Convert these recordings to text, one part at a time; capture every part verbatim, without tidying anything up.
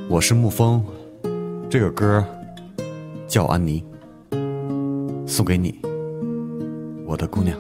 我是沐风，这个歌叫安妮，送给你，我的姑娘。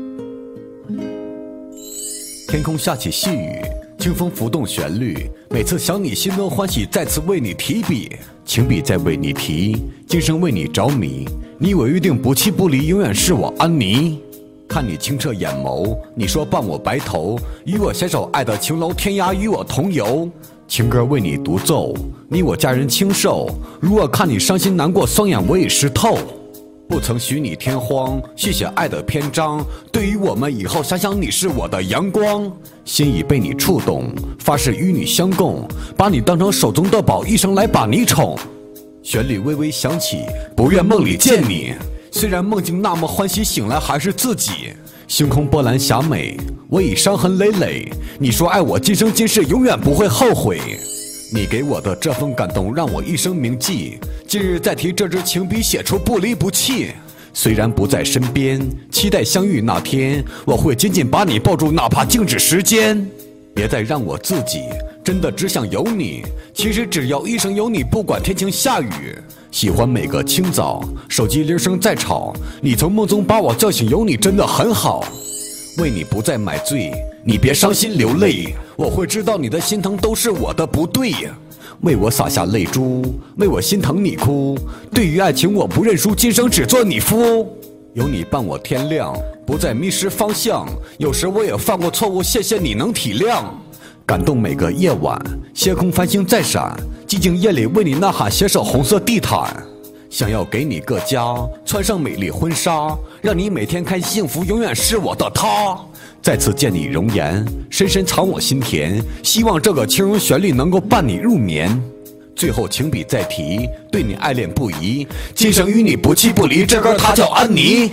天空下起细雨，清风浮动旋律，每次想你心中欢喜，再次为你提笔，情笔再为你提，今生为你着迷，你我约定不弃不离，永远是我安妮。看你清澈眼眸，你说伴我白头，与我携手爱的情楼，天涯与我同游。情歌为你独奏，你我佳人轻受。如果看你伤心难过，双眼我已湿透。不曾许你天荒，续写爱的篇章。对于我们以后，想想你是我的阳光。心已被你触动，发誓与你相共，把你当成手中的宝，一生来把你宠。旋律微微响起，不愿梦里见你。虽然梦境那么欢喜，醒来还是自己。星空波澜霞美，我已伤痕累累。你说爱我今生今世，永远不会后悔。你给我的这份感动，让我一生铭记。今日再提这支情笔，写出不离不弃。虽然不在身边，期待相遇那天，我会紧紧把你抱住，哪怕静止时间。别再让我自己，真的只想有你。其实只要一生有你，不管天晴下雨。喜欢每个清早，手机铃声在吵，你从梦中把我叫醒，有你真的很好。为你不再买醉，你别伤心流泪，我会知道你的心疼都是我的不对。为我洒下泪珠，为我心疼你哭。对于爱情我不认输，今生只做你夫。有你伴我天亮，不再迷失方向。有时我也犯过错误，谢谢你能体谅。感动每个夜晚，夜空繁星在闪，寂静夜里为你呐喊，携手红色地毯。想要给你个家，穿上美丽婚纱，让你每天开心幸福，永远是我的他。再次见你容颜，深深藏我心田，希望这个轻柔旋律能够伴你入眠。最后情笔再提，对你爱恋不移，今生与你不弃不离，这歌它叫安妮。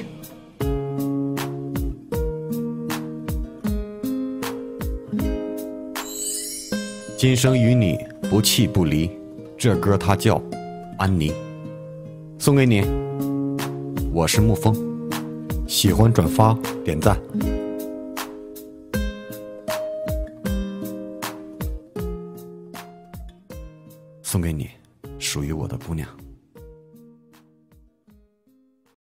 今生与你不弃不离，这歌它叫安妮，送给你。我是沐风，喜欢转发点赞。送给你，属于我的姑娘。